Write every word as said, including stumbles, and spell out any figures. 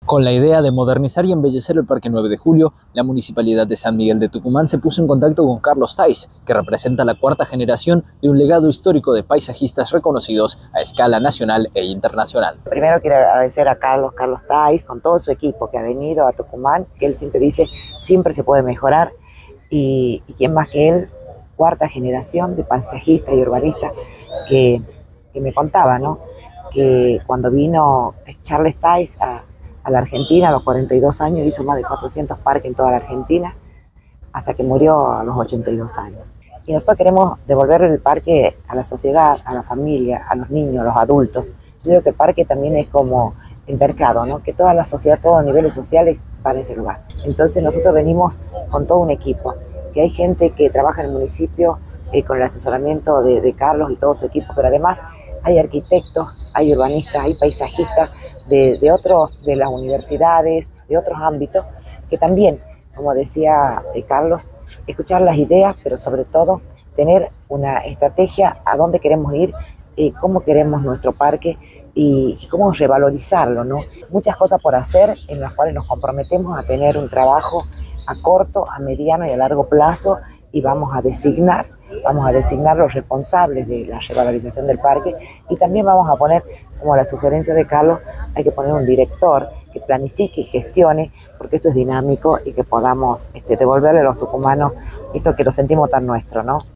Con la idea de modernizar y embellecer el Parque nueve de Julio, la Municipalidad de San Miguel de Tucumán se puso en contacto con Carlos Thays, que representa la cuarta generación de un legado histórico de paisajistas reconocidos a escala nacional e internacional. Primero quiero agradecer a Carlos, Carlos Thays, con todo su equipo que ha venido a Tucumán, que él siempre dice, siempre se puede mejorar, y, y quién más que él, cuarta generación de paisajistas y urbanistas, que, que me contaba, ¿no? Que cuando vino Charles Thays a a la Argentina, a los cuarenta y dos años, hizo más de cuatrocientos parques en toda la Argentina, hasta que murió a los ochenta y dos años. Y nosotros queremos devolver el parque a la sociedad, a la familia, a los niños, a los adultos. Yo digo que el parque también es como el mercado, ¿no? Que toda la sociedad, todos los niveles sociales van a ese lugar. Entonces nosotros venimos con todo un equipo, que hay gente que trabaja en el municipio eh, con el asesoramiento de, de Carlos y todo su equipo, pero además hay arquitectos, hay urbanistas, hay paisajistas de, de otros, de las universidades, de otros ámbitos, que también, como decía eh, Carlos, escuchar las ideas, pero sobre todo tener una estrategia a dónde queremos ir, eh, cómo queremos nuestro parque y, y cómo revalorizarlo, ¿no? Muchas cosas por hacer en las cuales nos comprometemos a tener un trabajo a corto, a mediano y a largo plazo, y vamos a designar Vamos a designar los responsables de la revalorización del parque, y también vamos a poner, como la sugerencia de Carlos, hay que poner un director que planifique y gestione, porque esto es dinámico y que podamos este, devolverle a los tucumanos esto que lo sentimos tan nuestro, ¿no?